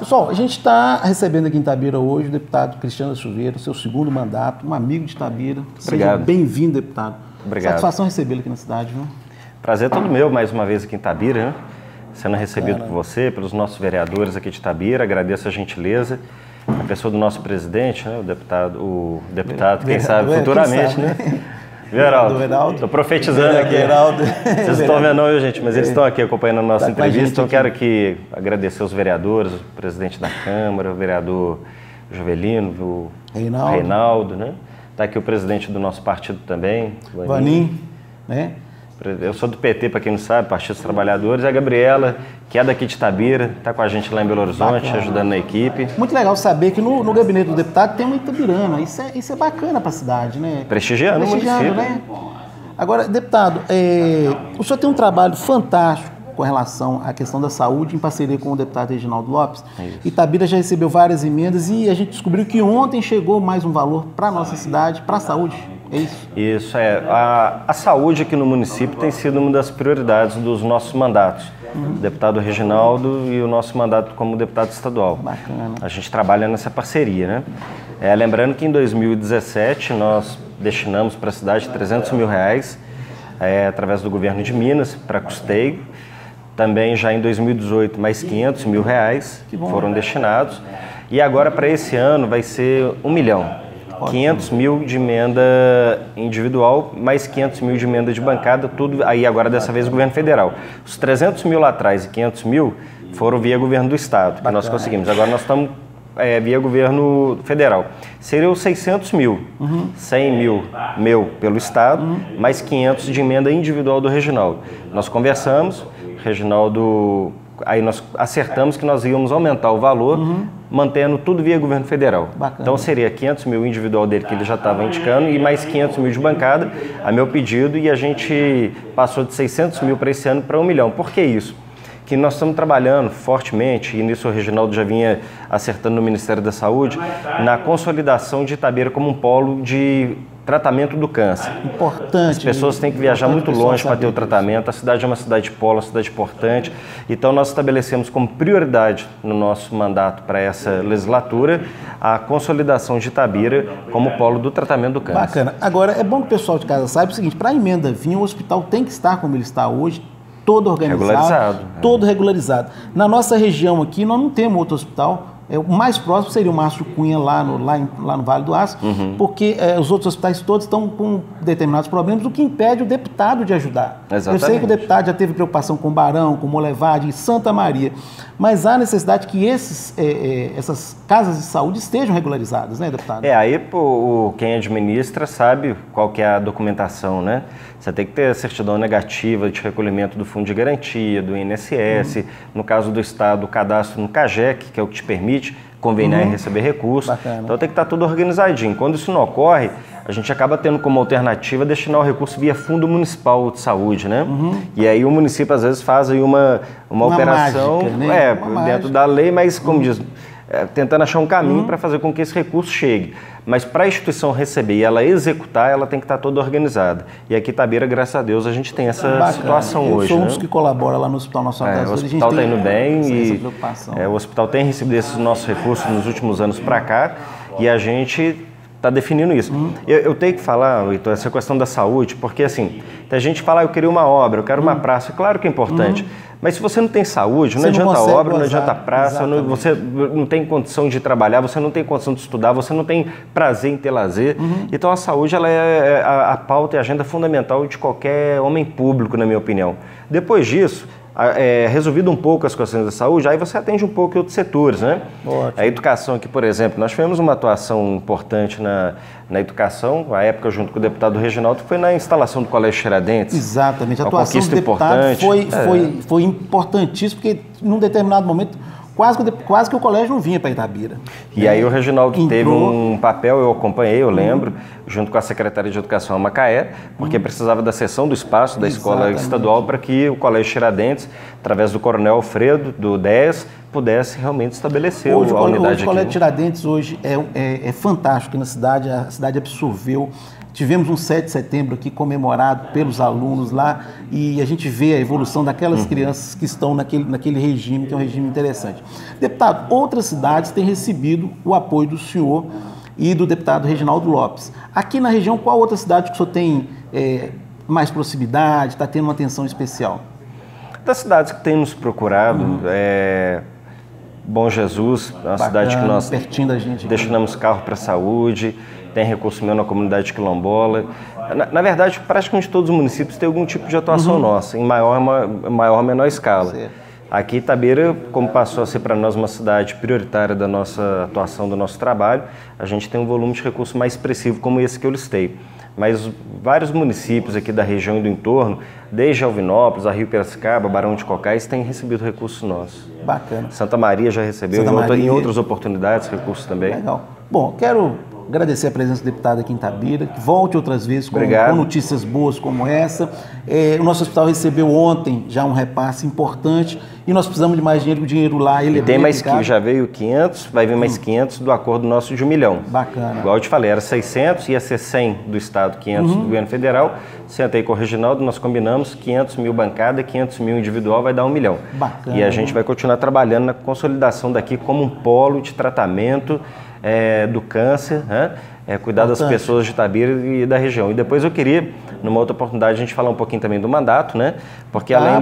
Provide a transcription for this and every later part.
Pessoal, a gente está recebendo aqui em Itabira hoje o deputado Cristiano da Silveira, seu segundo mandato, um amigo de Itabira. Obrigado. Seja bem-vindo, deputado. Obrigado. Satisfação recebê-lo aqui na cidade, viu? Prazer todo meu, mais uma vez aqui em Itabira, né? Sendo recebido por você, pelos nossos vereadores aqui de Itabira. Agradeço a gentileza. A pessoa do nosso presidente, né? O deputado, quem sabe, futuramente, quem sabe, né? Veraldo. Estou profetizando aqui. Vocês estão vendo, não, gente, mas eles estão aqui acompanhando a nossa entrevista. Então, quero aqui agradecer os vereadores, o presidente da Câmara, o vereador Jovelino, o Reinaldo, né? Está aqui o presidente do nosso partido também, Vanim, né? Eu sou do PT, para quem não sabe, Partido dos Trabalhadores. A Gabriela, que é daqui de Itabira, está com a gente lá em Belo Horizonte, ajudando na equipe. Muito legal saber que no gabinete do deputado tem uma itabirana. Isso é bacana para a cidade, né? Prestigiando o município, né? Agora, deputado, o senhor tem um trabalho fantástico com relação à questão da saúde, em parceria com o deputado Reginaldo Lopes. Itabira já recebeu várias emendas e a gente descobriu que ontem chegou mais um valor para a nossa cidade, para a saúde. É isso? Isso, a saúde aqui no município tem sido uma das prioridades dos nossos mandatos. O deputado Reginaldo e o nosso mandato como deputado estadual. Bacana. A gente trabalha nessa parceria, né? Lembrando que em 2017 nós destinamos para a cidade R$300 mil, através do governo de Minas, para custeio. Também já em 2018 mais R$500 mil foram destinados. E agora para esse ano vai ser R$1 milhão. 500 mil de emenda individual, mais 500 mil de emenda de bancada, tudo aí agora dessa vez o governo federal. Os 300 mil lá atrás e 500 mil foram via governo do estado, que nós conseguimos. Agora nós estamos via governo federal. Seriam 600 mil, 100 mil meu pelo estado, mais 500 de emenda individual do Reginaldo. Nós conversamos, Reginaldo... Aí nós acertamos que nós íamos aumentar o valor, mantendo tudo via governo federal. Bacana. Então seria 500 mil individual dele, que ele já estava indicando, e mais 500 mil de bancada, a meu pedido, e a gente passou de 600 mil para esse ano para 1 milhão. Por que isso? Que nós estamos trabalhando fortemente, e nisso o Reginaldo já vinha acertando no Ministério da Saúde, na consolidação de Itabira como um polo de tratamento do câncer. Importante. As pessoas têm que viajar muito longe para ter o tratamento. A cidade é uma cidade polo, uma cidade importante. Então nós estabelecemos como prioridade no nosso mandato para essa legislatura a consolidação de Itabira como polo do tratamento do câncer. Bacana. Agora, é bom que o pessoal de casa saiba o seguinte, para a emenda vir, o hospital tem que estar como ele está hoje, todo organizado, todo regularizado. Na nossa região aqui, nós não temos outro hospital. O mais próximo seria o Márcio Cunha, lá no Vale do Aço, porque os outros hospitais todos estão com determinados problemas, o que impede o deputado de ajudar. Exatamente. Eu sei que o deputado já teve preocupação com Barão, com Molevade, Santa Maria, mas há necessidade que essas casas de saúde estejam regularizadas, né, deputado? Aí quem administra sabe qual que é a documentação, né? Você tem que ter a certidão negativa de recolhimento do Fundo de Garantia, do INSS, no caso do Estado, o cadastro no CAGEC, que é o que te permite conveniar e receber recursos. Bacana. Então tem que estar tudo organizadinho. Quando isso não ocorre, a gente acaba tendo como alternativa destinar o recurso via Fundo Municipal de Saúde, né? E aí o município às vezes faz aí uma operação mágica, né? dentro da lei, mas como diz... tentando achar um caminho para fazer com que esse recurso chegue. Mas para a instituição receber e ela executar, ela tem que estar toda organizada. E aqui em Itabira, graças a Deus, a gente tem essa situação hoje. Eu sou um dos que colabora lá no Hospital Nacional das Dores. O hospital está indo bem e o hospital tem recebido esses nossos recursos nos últimos anos para cá e a gente está definindo isso. Eu tenho que falar, Heitor, essa questão da saúde, porque assim, tem gente que fala, eu queria uma obra, eu quero uma praça. Claro que é importante. Mas se você não tem saúde, não adianta obra, não adianta praça, você não tem condição de trabalhar, você não tem condição de estudar, você não tem prazer em ter lazer. Então a saúde ela é a pauta e a agenda fundamental de qualquer homem público, na minha opinião. Depois disso, resolvido um pouco as questões da saúde, aí você atende um pouco em outros setores, né? Ótimo. A educação aqui, por exemplo, nós tivemos uma atuação importante na educação, a época junto com o deputado Reginaldo, foi na instalação do Colégio Tiradentes. Exatamente, a atuação do deputado foi importantíssima, porque num determinado momento quase que o colégio não vinha para Itabira. E aí o Reginaldo teve um papel, eu acompanhei, eu lembro, junto com a Secretaria de Educação, a Macaé, porque precisava da cessão do espaço da escola estadual para que o Colégio Tiradentes, através do Coronel Alfredo, do DES, pudesse realmente estabelecer a unidade aqui. O Colégio Tiradentes hoje é fantástico aqui na cidade, a cidade absorveu. tivemos um 7 de setembro aqui comemorado pelos alunos lá e a gente vê a evolução daquelas crianças que estão naquele regime, que é um regime interessante. Deputado, outras cidades têm recebido o apoio do senhor e do deputado Reginaldo Lopes. Aqui na região, qual outra cidade que o senhor tem mais proximidade, está tendo uma atenção especial? Das cidades que têm nos procurado, Bom Jesus, é uma cidade que nós pertinho da gente, destinamos carro para a saúde, tem recurso meu na comunidade quilombola. Na verdade, praticamente todos os municípios têm algum tipo de atuação nossa, em maior ou menor escala. Certo. Aqui Itabira, como passou a ser para nós uma cidade prioritária da nossa atuação, do nosso trabalho, a gente tem um volume de recurso mais expressivo como esse que eu listei. Mas vários municípios aqui da região e do entorno, desde Alvinópolis, a Rio Piracicaba, Barão de Cocais, têm recebido recursos nossos. Bacana. Santa Maria já recebeu, em outras oportunidades, recursos também. Legal. Bom, quero agradecer a presença do deputado aqui em Itabira, que volte outras vezes com notícias boas como essa. O nosso hospital recebeu ontem já um repasse importante e nós precisamos de mais dinheiro, o dinheiro lá ele tem mais que já veio 500, vai vir mais 500 do acordo nosso de 1 milhão. Bacana. Igual eu te falei, era 600, ia ser 100 do Estado, 500 do governo federal. Sentei com o Reginaldo, nós combinamos 500 mil bancada, 500 mil individual, vai dar 1 milhão. Bacana. E a gente vai continuar trabalhando na consolidação daqui como um polo de tratamento do câncer, né? Cuidar das pessoas de Itabira e da região. E depois eu queria, numa outra oportunidade, a gente falar um pouquinho também do mandato, né? Porque além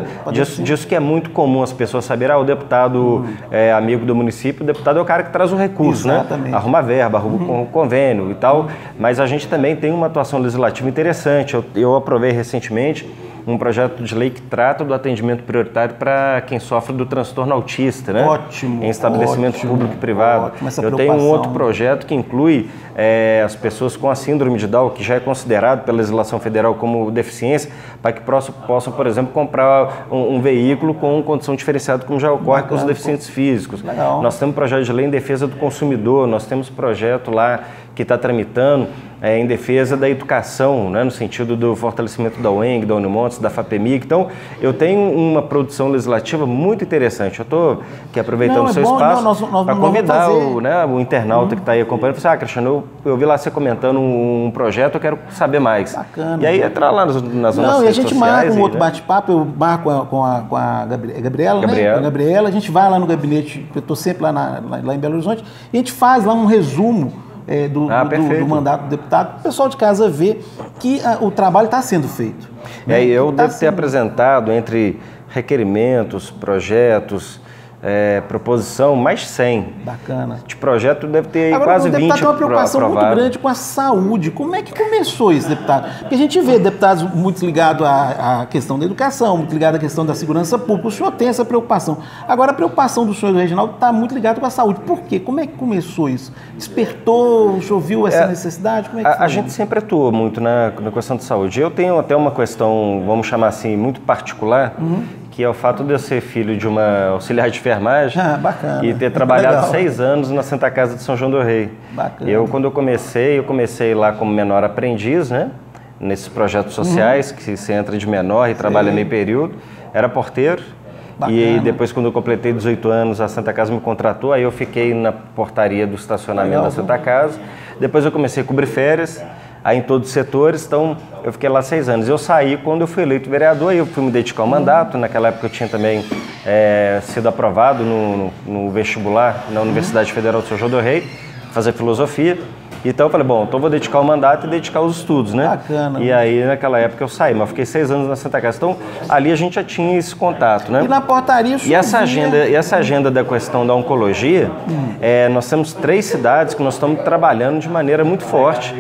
disso que é muito comum as pessoas saberem, o deputado é amigo do município, o deputado é o cara que traz o recurso, né? Arruma verba, arruma convênio e tal, mas a gente também tem uma atuação legislativa interessante. Eu aprovei recentemente um projeto de lei que trata do atendimento prioritário para quem sofre do transtorno autista, né? Ótimo. Em estabelecimento público e privado. Eu tenho um outro projeto que inclui as pessoas com a síndrome de Down, que já é considerado pela legislação federal como deficiência, para que possam, por exemplo, comprar um veículo com condição diferenciada, como já ocorre com os deficientes físicos. Legal. Nós temos projeto de lei em defesa do consumidor, nós temos projeto lá que está tramitando em defesa da educação, né, no sentido do fortalecimento da UENG, da Unimontes, da FAPEMIG. Então, eu tenho uma produção legislativa muito interessante. Eu estou aqui aproveitando o seu espaço para convidar o internauta que está aí acompanhando. Falar, Cristiano, eu vi lá você comentando um projeto, eu quero saber mais. Bacana. E aí entra lá nas nossas redes sociais. E a gente marca um outro bate-papo, eu marco com a Gabriela, né? Com a Gabriela, a gente vai lá no gabinete, eu estou sempre lá em Belo Horizonte, e a gente faz lá um resumo do mandato do deputado, o pessoal de casa vê que o trabalho está sendo feito. Eu devo ter apresentado entre requerimentos, projetos, proposição, mais 100. Bacana. De projeto deve ter agora, quase 20 aprovados. Agora, o deputado tem uma preocupação muito grande com a saúde. Como é que começou isso, deputado? Porque a gente vê deputados muito ligados à questão da educação, muito ligados à questão da segurança pública. O senhor tem essa preocupação. Agora, a preocupação do senhor, Reginaldo, está muito ligada com a saúde. Por quê? Como é que começou isso? Despertou? O senhor viu essa necessidade? Como é que foi? A gente sempre atuou muito na questão de saúde. Eu tenho até uma questão, vamos chamar assim, muito particular, que é o fato de eu ser filho de uma auxiliar de enfermagem e ter trabalhado 6 anos na Santa Casa de São João do Rei. Bacana. Quando eu comecei lá como menor aprendiz, né? Nesses projetos sociais, que você entra de menor e trabalha meio período, era porteiro. Bacana. E aí, depois, quando eu completei 18 anos, a Santa Casa me contratou, aí eu fiquei na portaria do estacionamento da Santa Casa. Depois eu comecei a cobrir férias, aí em todos os setores, então eu fiquei lá 6 anos. Eu saí quando eu fui eleito vereador, aí eu fui me dedicar ao mandato. Naquela época eu tinha também sido aprovado no vestibular na Universidade Federal de São João do Rei, fazer filosofia. Então eu falei, bom, então vou dedicar o mandato e dedicar os estudos, né? Bacana. E aí naquela época eu saí, mas eu fiquei 6 anos na Santa Casa. Então ali a gente já tinha esse contato, né? E na portaria e essa agenda da questão da oncologia, nós temos 3 cidades que nós estamos trabalhando de maneira muito forte.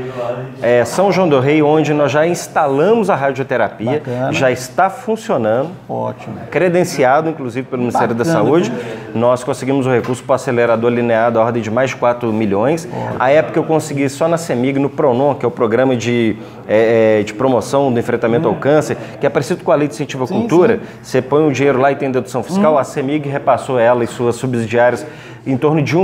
São João do Rei, onde nós já instalamos a radioterapia, já está funcionando. Ótimo. Credenciado, inclusive, pelo Ministério da Saúde. Nós conseguimos o recurso para o acelerador linear da ordem de mais de 4 milhões. A época eu consegui só na CEMIG, no PRONON, que é o programa de promoção do enfrentamento ao câncer, que é parecido com a Lei de Incentivo à Cultura. Você põe o dinheiro lá e tem dedução fiscal, a CEMIG repassou ela e suas subsidiárias em torno de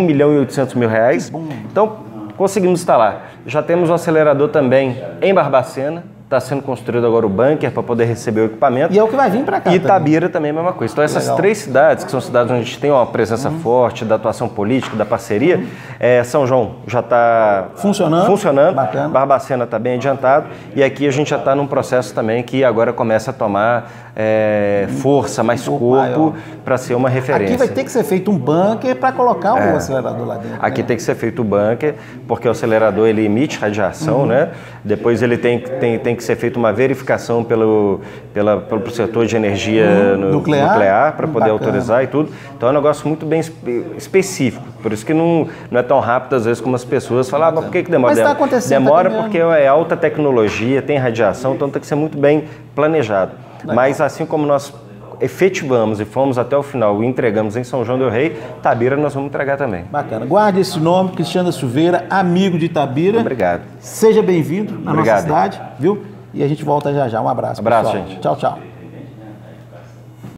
R$1.800.000. Então, conseguimos instalar. Já temos um acelerador também em Barbacena, está sendo construído agora o bunker para poder receber o equipamento. E é o que vai vir para cá. E Itabira também é a mesma coisa. Então essas três cidades, que são cidades onde a gente tem uma presença forte da atuação política, da parceria, São João já está funcionando. Bacana. Barbacena está bem adiantado, e aqui a gente já está num processo também que agora começa a tomar força, mais corpo, para ser uma referência. Aqui vai ter que ser feito um bunker para colocar o acelerador lá dentro. Aqui tem que ser feito o bunker, porque o acelerador ele emite radiação, né? Depois ele tem que ser feita uma verificação pelo setor de energia nuclear para poder autorizar e tudo. Então é um negócio muito bem específico. Por isso que não é tão rápido às vezes como as pessoas falam, mas por que demora? Mas está acontecendo. Demora porque é alta tecnologia, tem radiação, então tem que ser muito bem planejado. Mas assim como nós efetivamos e fomos até o final e entregamos em São João del Rei, Itabira nós vamos entregar também. Bacana. Guarde esse nome, Cristiano Silveira, amigo de Itabira. Obrigado. Seja bem-vindo na nossa cidade, viu? E a gente volta já já. Um abraço, pessoal. Gente. Tchau, tchau.